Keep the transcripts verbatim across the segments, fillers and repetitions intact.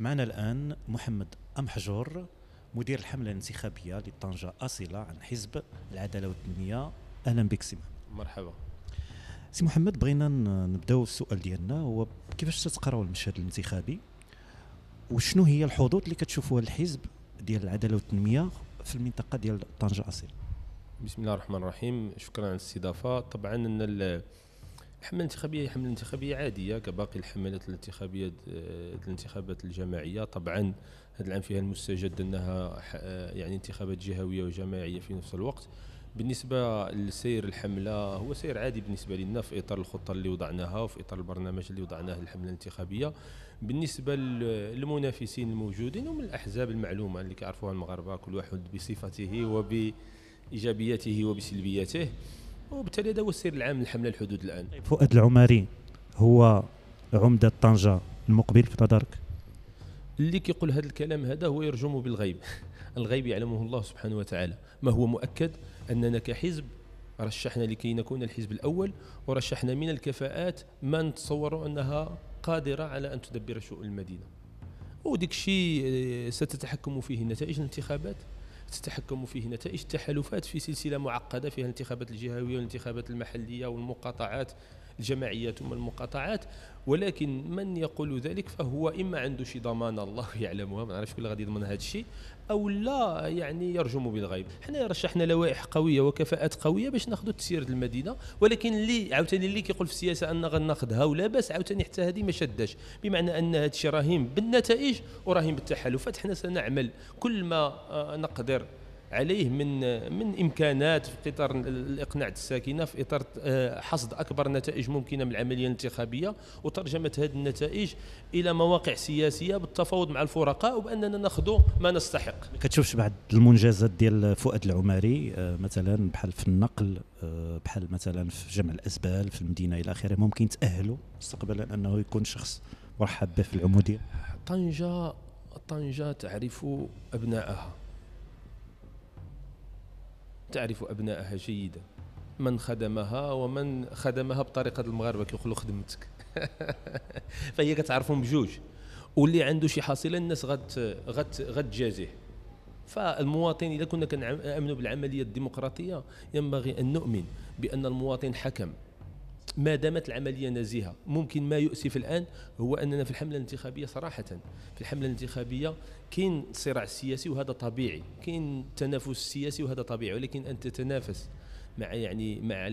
معنا الآن محمد أمحجور، مدير الحملة الانتخابية لطنجة أصيلة عن حزب العدالة والتنمية. أهلا بك سي محمد. مرحبا سي محمد، بغينا نبداو السؤال ديالنا هو كيفاش تتقراو المشهد الانتخابي وشنو هي الحظوظ اللي كتشوفوها الحزب ديال العدالة والتنمية في المنطقة ديال طنجة أصيلة؟ بسم الله الرحمن الرحيم، شكرا على الاستضافة. طبعا أن الحملة الانتخابية هي حملة انتخابية عادية كباقي الحملات الانتخابية الانتخابات الجماعية. طبعا هذا العام فيها المستجد أنها يعني انتخابات جهوية وجماعية في نفس الوقت. بالنسبة لسير الحملة هو سير عادي بالنسبة لنا في إطار الخطة اللي وضعناها وفي إطار البرنامج اللي وضعناه للحملة الانتخابية. بالنسبة للمنافسين الموجودين ومن الأحزاب المعلومة اللي كيعرفوها المغاربة كل واحد بصفته وبإيجابياته وبسلبياته، وبالتالي هذا هو السير العام للحملة الحدود الآن. فؤاد العماري هو عمدة طنجة المقبل في نظرك؟ اللي كيقول هذا الكلام هذا هو يرجم بالغيب. الغيب يعلمه الله سبحانه وتعالى. ما هو مؤكد أننا كحزب رشحنا لكي نكون الحزب الأول، ورشحنا من الكفاءات ما نتصور أنها قادرة على أن تدبر شؤون المدينة، وديك الشيء ستتحكم فيه نتائج الانتخابات، تتحكم فيه نتائج التحالفات في سلسلة معقدة فيها الانتخابات الجهوية والانتخابات المحلية والمقاطعات الجماعية ثم المقاطعات. ولكن من يقول ذلك فهو إما عنده شي ضمانة الله يعلمها، ما نعرفش كل غادي يضمن هذا الشيء، أو لا يعني يرجم بالغيب. حنا رشحنا لوائح قوية وكفاءات قوية باش ناخذوا تسيير المدينة، ولكن اللي عاوتاني اللي كيقول في السياسة أن غناخذها ولا بس عاوتاني حتى هذه ما شداش، بمعنى أن هذا الشيء راهين بالنتائج وراهين بالتحالفات. حنا سنعمل كل ما نقدر عليه من من امكانات في اطار الاقناع الساكنه، في اطار حصد اكبر نتائج ممكنه من العمليه الانتخابيه وترجمه هذه النتائج الى مواقع سياسيه بالتفاوض مع الفرقاء وباننا ناخذ ما نستحق. ما كتشوفش بعض المنجزات ديال فؤاد العماري مثلا بحال في النقل، بحال مثلا في جمع الازبال في المدينه الى اخره، ممكن تاهلوا مستقبلا انه يكون شخص مرحب به في العموديه؟ طنجه طنجه تعرف ابنائها، تعرف أبنائها جيدا، من خدمها ومن خدمها بطريقة المغاربة كيقولوا خدمتك. فهي كتعرفهم بجوج، واللي عنده شي حاصلة الناس غت غت غتجازيه. فالمواطن إذا كنا كنأمنوا بالعملية الديمقراطية ينبغي أن نؤمن بأن المواطن حكم ما دامت العملية نزيهة. ممكن ما يؤسف الآن هو أننا في الحملة الانتخابية صراحة في الحملة الانتخابية كاين صراع سياسي وهذا طبيعي، كاين تنافس سياسي وهذا طبيعي، ولكن أن تتنافس مع يعني مع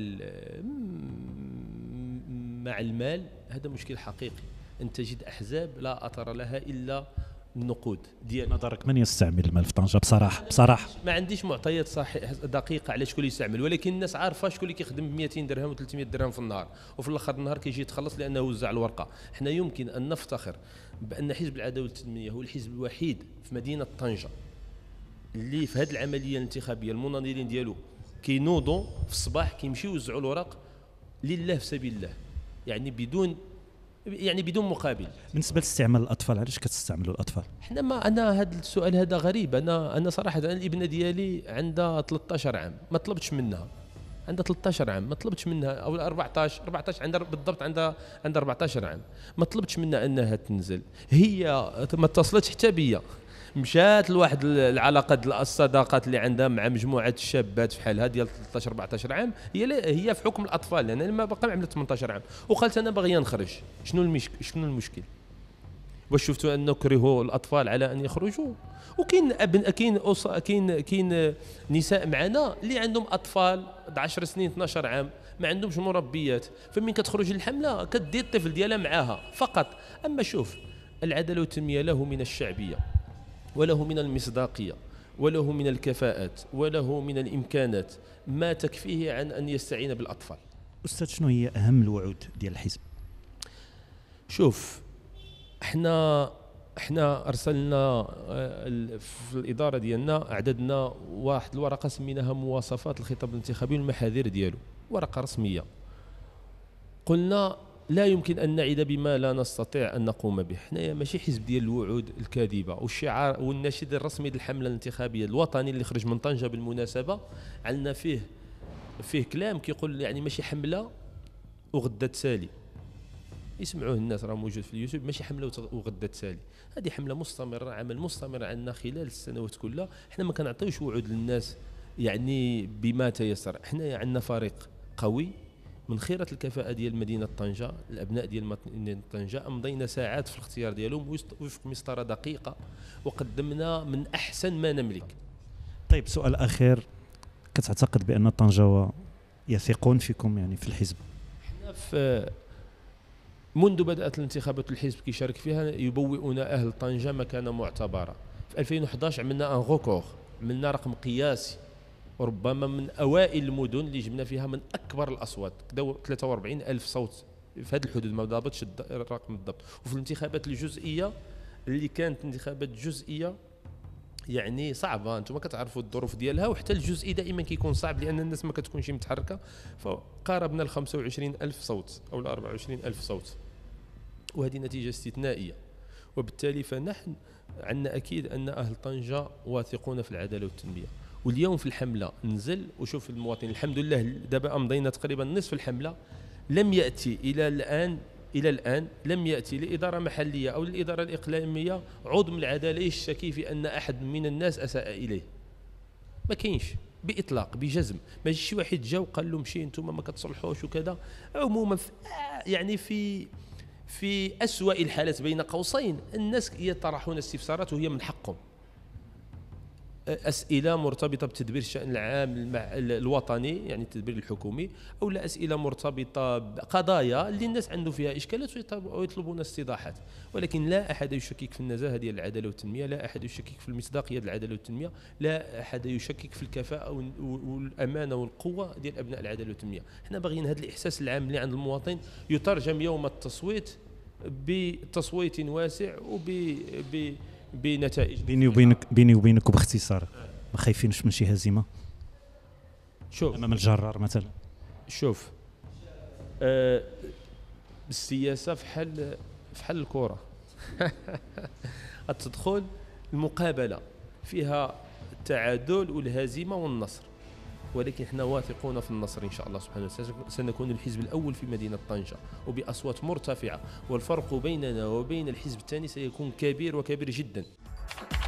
مع المال هذا مشكل حقيقي. أن تجد أحزاب لا أثر لها إلا النقود ديال نظرك من يستعمل المال في طنجة؟ بصراحه بصراحه ما عنديش معطيات صحيح دقيقه على شكون اللي يستعمل، ولكن الناس عارفه شكون اللي كيخدم ب مئتين درهم و300 درهم في النهار وفي الاخر النهار كيجي يتخلص لانه وزع الورقه. احنا يمكن ان نفتخر بان حزب العداله والتنميه هو الحزب الوحيد في مدينه طنجه اللي في هذه العمليه الانتخابيه المناضلين ديالو كينوضوا في الصباح كيمشيو يوزعوا الورق لله في سبيل الله، يعني بدون يعني بدون مقابل. بالنسبه لاستعمال الاطفال، علاش كتستعملوا الاطفال؟ احنا ما انا هذا السؤال هذا غريب. انا انا صراحه أنا الابنه ديالي عندها ثلاثة عشر عام ما طلبتش منها، عندها ثلاثة عشر عام ما طلبتش منها، او أربعطاش أربعطاش عندها بالضبط، عندها عندها أربعة عشر عام ما طلبتش منها انها تنزل. هي ما اتصلتش حتى بيا، مشات لواحد العلاقات الصداقات اللي عندها مع مجموعه الشابات في حالها ديال ثلاثة عشر أربعة عشر عام، هي هي في حكم الاطفال لان يعني ما باقا ما عملت ثمانية عشر عام، وقالت انا باغيه نخرج. شنو المشكل؟ شنو المشكل؟ واش شفتوا ان نكرهوا الاطفال على ان يخرجوا؟ وكاين ابن كاين كاين كاين نساء معنا اللي عندهم اطفال عشر سنين اثنا عشر عام ما عندهمش مربيات، فمن كتخرج الحمله كدي الطفل ديالها معاها فقط. اما شوف، العداله والتنميه له من الشعبيه وله من المصداقيه وله من الكفاءات وله من الامكانات ما تكفيه عن ان يستعين بالاطفال. استاذ، شنو هي اهم الوعود ديال الحزب؟ شوف، احنا احنا ارسلنا في الاداره ديالنا اعددنا واحد الورقه سميناها مواصفات الخطاب الانتخابي والمحاذير ديالو، ورقه رسميه. قلنا لا يمكن ان نعد بما لا نستطيع ان نقوم به. حنايا ماشي حزب ديال الوعود الكاذبه. والشعار والناشد الرسمي للحمله الانتخابيه الوطني اللي خرج من طنجه بالمناسبه عندنا فيه فيه كلام كيقول يعني ماشي حمله وغدا تسالي، يسمعوه الناس، راه موجود في اليوتيوب، ماشي حمله وغدا تسالي. هذه حمله مستمره، عمل مستمر عندنا خلال السنوات كلها. احنا ما كنعطيوش وعود للناس يعني بما تيسر. احنا عندنا فريق قوي من خيرة الكفاءة ديال مدينة طنجة، الأبناء ديال مدينة طنجة أمضينا ساعات في الاختيار ديالهم وفق مسطرة دقيقة، وقدمنا من أحسن ما نملك. طيب سؤال أخير، كتعتقد بأن الطنجاوة يثقون فيكم يعني في الحزب؟ احنا في منذ بدأت الانتخابات الحزب كيشارك فيها يبوئون أهل طنجة مكانة معتبرة. في ألفين وأحد عشر عملنا ان غوكور، عملنا رقم قياسي، وربما من أوائل المدن اللي جبنا فيها من أكبر الأصوات، ثلاثة وأربعين ألف صوت في هذه الحدود، ما ضابطش الرقم بالضبط. وفي الانتخابات الجزئية اللي كانت انتخابات جزئية يعني صعبة، انتم كتعرفوا الظروف ديالها، وحتى الجزئي دائما كيكون صعب لأن الناس ما كتكونش متحركة. فقاربنا ال خمسة وعشرين ألف صوت أو ال أربعة وعشرين ألف صوت، وهذه نتيجة استثنائية. وبالتالي فنحن عندنا أكيد أن أهل طنجة واثقون في العدالة والتنمية. واليوم في الحملة نزل وشوف المواطن، الحمد لله دابا أمضينا تقريبا نصف الحملة، لم يأتي إلى الآن إلى الآن لم يأتي لإدارة محلية أو الإدارة الإقليمية عضو من العدالة يشتكي في أن أحد من الناس أساء إليه. ما كاينش بإطلاق بجزم. ما شي واحد جا وقال له مشي انتم ما كتصلحوش وكذا. عموما يعني في في أسوأ الحالات بين قوسين الناس يطرحون استفسارات وهي من حقهم، أسئلة مرتبطة بتدبير الشأن العام الوطني يعني التدبير الحكومي، أو لا أسئلة مرتبطة بقضايا اللي الناس عنده فيها إشكالات ويطلبون استيضاحات. ولكن لا أحد يشكك في النزاهة ديال العدالة والتنمية، لا أحد يشكك في المصداقية ديال العدالة والتنمية، لا أحد يشكك في الكفاءة والأمانة والقوة ديال أبناء العدالة والتنمية. احنا باغيين هذا الإحساس العام اللي عند المواطن يترجم يوم التصويت بتصويت واسع وب بنتائج. بيني وبينك بيني وبينك وباختصار، ما خايفينش من شي هزيمه شوف امام الجرار مثلا؟ شوف آه السياسه في حل في حل الكره تدخل المقابله فيها التعادل والهزيمه والنصر، ولكن احنا واثقون في النصر ان شاء الله سبحانه وتعالى. سنكون الحزب الاول في مدينه طنجه وباصوات مرتفعه، والفرق بيننا وبين الحزب الثاني سيكون كبير وكبير جدا.